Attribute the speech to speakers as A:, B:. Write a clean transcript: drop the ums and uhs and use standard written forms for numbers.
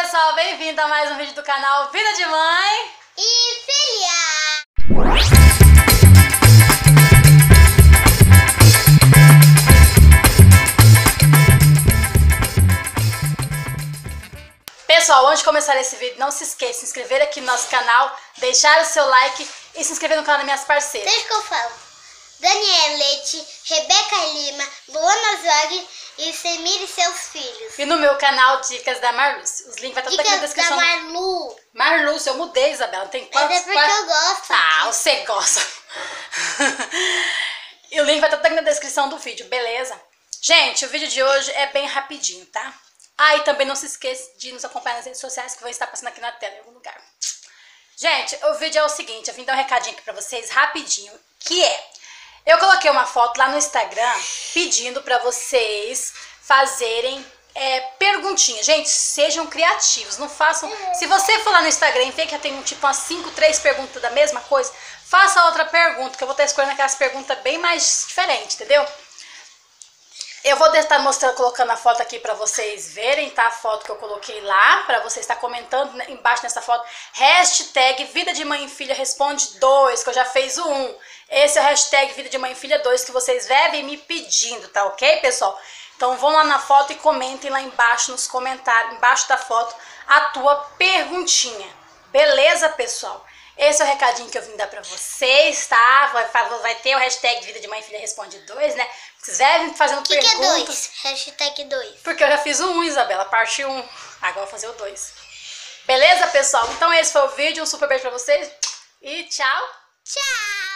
A: pessoal, bem-vindo a mais um vídeo do canal Vida de Mãe
B: e Filha.
A: Pessoal, antes de começar esse vídeo, não se esqueça de se inscrever aqui no nosso canal, deixar o seu like e se inscrever no canal das minhas parceiras.
B: Deixa que eu falo. Daniela Leite, Rebeca Lima, Luana Zog e Semir e seus filhos.
A: E no meu canal Dicas da Marluce. Os links vai estar aqui na descrição.
B: Dicas da Marlu.
A: Marluce, eu mudei, Isabela. Tem quantos?
B: Mas é porque eu gosto.
A: Ah, você gosta. E o link vai estar aqui na descrição do vídeo, beleza? Gente, o vídeo de hoje é bem rapidinho, tá? Ah, e também não se esqueça de nos acompanhar nas redes sociais que vão estar passando aqui na tela em algum lugar. Gente, o vídeo é o seguinte, eu vim dar um recadinho aqui pra vocês rapidinho, que é... Eu coloquei uma foto lá no Instagram pedindo pra vocês fazerem perguntinhas. Gente, sejam criativos, não façam... Se você for lá no Instagram e ver que tem tipo umas 3 perguntas da mesma coisa, faça outra pergunta, que eu vou estar escolhendo aquelas perguntas bem mais diferentes, entendeu? Eu vou estar mostrando, colocando a foto aqui pra vocês verem, tá? A foto que eu coloquei lá, pra você estar comentando embaixo nessa foto. Hashtag Vida de Mãe e Filha Responde 2, que eu já fiz o 1. Esse é o hashtag Vida de Mãe e Filha 2 que vocês vivem me pedindo, tá ok, pessoal? Então vão lá na foto e comentem lá embaixo nos comentários, embaixo da foto, a tua perguntinha. Beleza, pessoal? Esse é o recadinho que eu vim dar pra vocês, tá? Vai ter o hashtag Vida de Mãe e Filha Responde 2, né? Vocês devem fazendo perguntas.
B: O que é 2? Hashtag 2.
A: Porque eu já fiz o 1, Isabela, parte 1. Agora eu vou fazer o 2. Beleza, pessoal? Então esse foi o vídeo. Um super beijo pra vocês. E tchau.
B: Tchau.